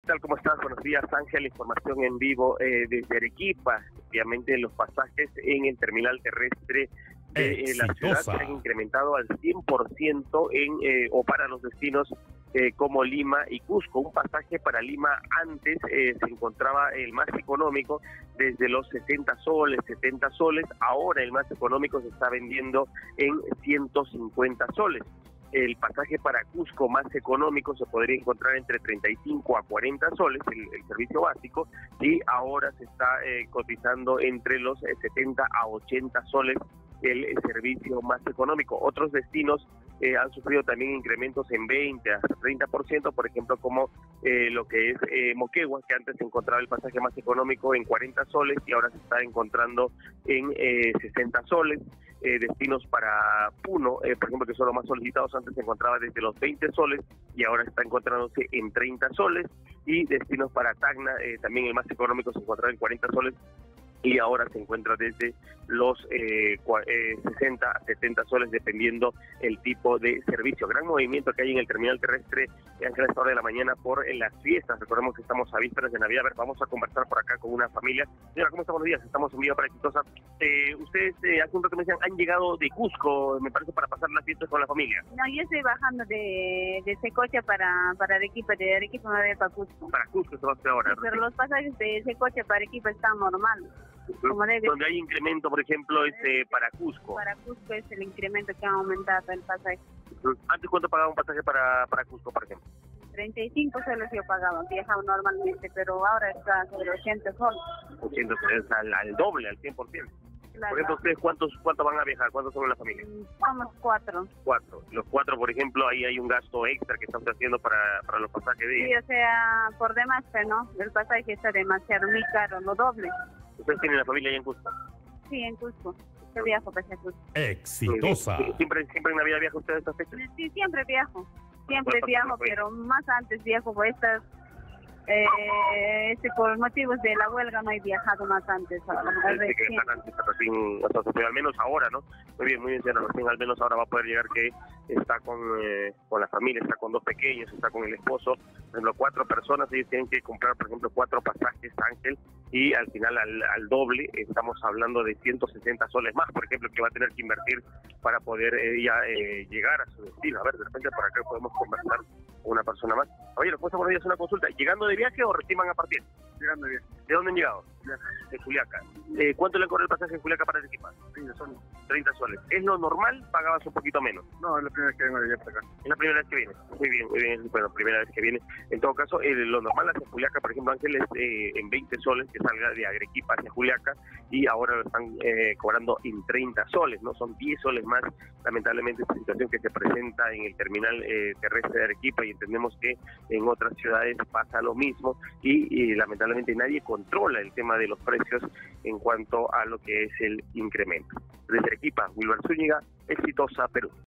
tal? ¿Cómo estás? Buenos días, Ángel. Información en vivo desde Arequipa. Obviamente los pasajes en el terminal terrestre de la ciudad se han incrementado al 100% o para los destinos como Lima y Cusco. Un pasaje para Lima antes se encontraba el más económico desde los 60 soles, 70 soles. Ahora el más económico se está vendiendo en 150 soles. El pasaje para Cusco más económico se podría encontrar entre 35 a 40 soles, el servicio básico, y ahora se está cotizando entre los 70 a 80 soles el servicio más económico. Otros destinos han sufrido también incrementos en 20 hasta 30%, por ejemplo, como lo que es Moquegua, que antes se encontraba el pasaje más económico en 40 soles y ahora se está encontrando en 60 soles. Destinos para Puno, por ejemplo, que son los más solicitados, antes se encontraba desde los 20 soles y ahora está encontrándose en 30 soles. Y destinos para Tacna, también el más económico se encontraba en 40 soles y ahora se encuentra desde los 60 a 70 soles, dependiendo el tipo de servicio. Gran movimiento que hay en el terminal terrestre a esta hora de la mañana por las fiestas. Recordemos que estamos a vísperas de Navidad. A ver, vamos a conversar por acá con una familia. Señora, ¿cómo están? Buenos días. Estamos en vivo para Exitosa. Ustedes hace un rato me decían, han llegado de Cusco, me parece, para pasar las fiestas con la familia. No, yo estoy bajando de Secocha para Arequipa, de Arequipa me voy para Cusco. Para Cusco se va a hacer ahora. Pero los pasajes de Secocha para Arequipa están normales. Como debe. Donde hay incremento, por ejemplo, es para Cusco. Para Cusco es el incremento que ha aumentado el pasaje. ¿Antes cuánto pagaba un pasaje para Cusco, por ejemplo? 35 soles yo pagaba, viajaba normalmente, pero ahora está sobre 80 soles. 80 soles, al doble, al 100%. Claro. Por ejemplo, ¿ustedes cuántos van a viajar? ¿Cuántos son en la familia? Somos 4. 4. Los 4, por ejemplo, ahí hay un gasto extra que están haciendo para los pasajes de... Sí, o sea, por demás, pero no, el pasaje está demasiado, muy caro, lo doble. ¿Ustedes tienen la familia ahí en Cusco? Sí, en Cusco. Yo viajo para Cusco. Exitosa. ¿Siempre en Navidad viaja usted a estas fechas? Sí, siempre viajo. Siempre viajo, pero más antes viajo por estas... por motivos de la huelga no he viajado más antes. Pero al menos ahora, ¿no? Muy bien, señora, recién al menos ahora va a poder llegar, que está con la familia, está con 2 pequeños, está con el esposo. Por ejemplo, 4 personas, ellos tienen que comprar, por ejemplo, 4 pasajes, Ángel, y al final al doble, estamos hablando de 160 soles más, por ejemplo, que va a tener que invertir para poder llegar a su destino. A ver, de repente por acá podemos conversar con una persona más. Oye, ¿les puedo poner una consulta? ¿Llegando de viaje o recién van a partir? Llegando de viaje. ¿De dónde han llegado? De Juliaca. ¿Cuánto le corre el pasaje de Juliaca para Arequipa? 30 soles. 30 soles. ¿Es lo normal? ¿Pagabas un poquito menos? No, es la primera vez que vengo de allá para acá. Es la primera vez que viene. Muy bien. Bueno, primera vez que viene. En todo caso, lo normal hacia Juliaca, por ejemplo, Ángel, es en 20 soles que salga de Arequipa hacia Juliaca, y ahora lo están cobrando en 30 soles, ¿no? Son 10 soles más, lamentablemente, esta situación que se presenta en el terminal terrestre de Arequipa, y entendemos que en otras ciudades pasa lo mismo, y lamentablemente nadie controla el tema de los precios en cuanto a lo que es el incremento. Desde Arequipa, Wilber Zúñiga, Exitosa, Perú.